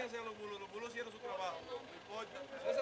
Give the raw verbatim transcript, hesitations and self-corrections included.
qué hacían los mulos, los mulos hicieron su trabajo, no importa.